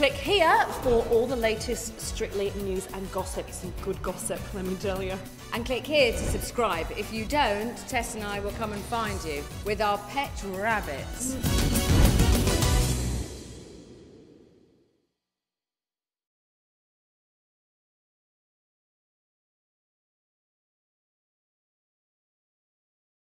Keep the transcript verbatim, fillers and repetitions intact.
Click here for all the latest Strictly news and gossip. Some good gossip, let me tell you. And click here to subscribe. If you don't, Tess and I will come and find you with our pet rabbits.